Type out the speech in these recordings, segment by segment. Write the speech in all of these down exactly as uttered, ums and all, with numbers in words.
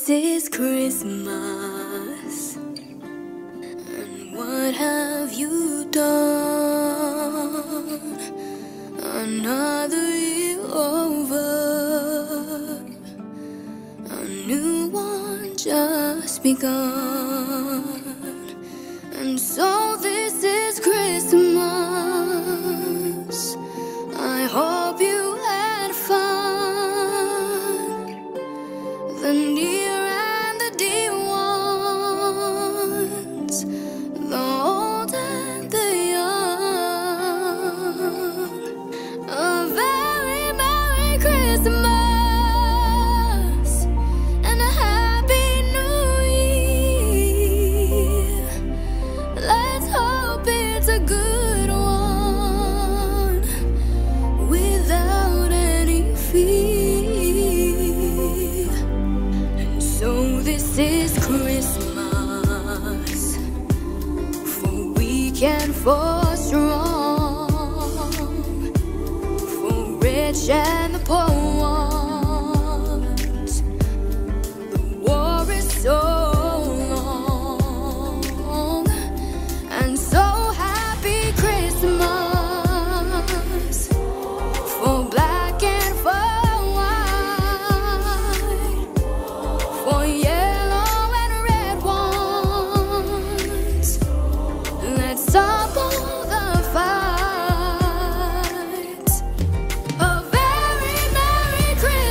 this is Christmas, and what have you done? Another year over, a new one just begun. And so this is Christmas. I hope you had fun. The near and the dear ones, the old and the young. A very Merry Christmas and a Happy New Year. Let's hope it's a good one without any fear. And so this is Christmas, for weak and for strong, for rich and the poor ones. The war is so long, and so happy Christmas for black and for white, for yellow and red ones. Let's stop all the fights. A very Merry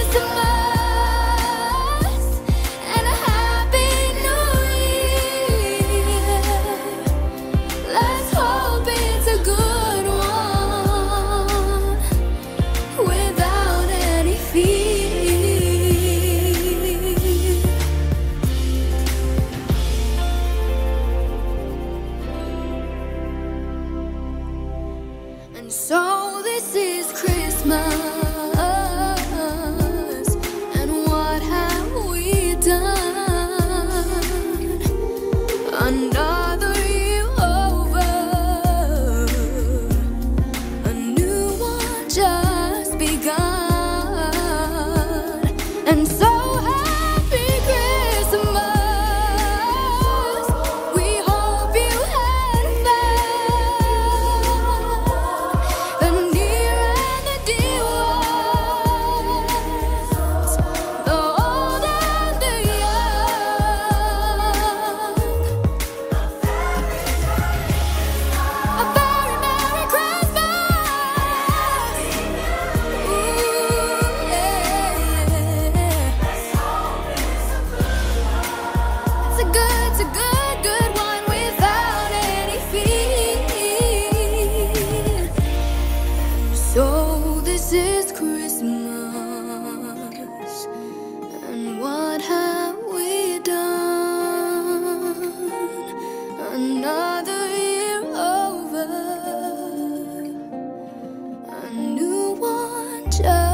Christmas and a Happy New Year. Let's hope it's a good one without any fear. And so this is Christmas, and what have we done? Another year over, a new one just begun. And so happy Christmas, we hope you had fun. The near and the dear ones, the old and the young. A very Merry Christmas. Ooh, yeah. It's a good, it's a good, good one without any fear. So this is Christmas, and what have we done? Another year over, a new one just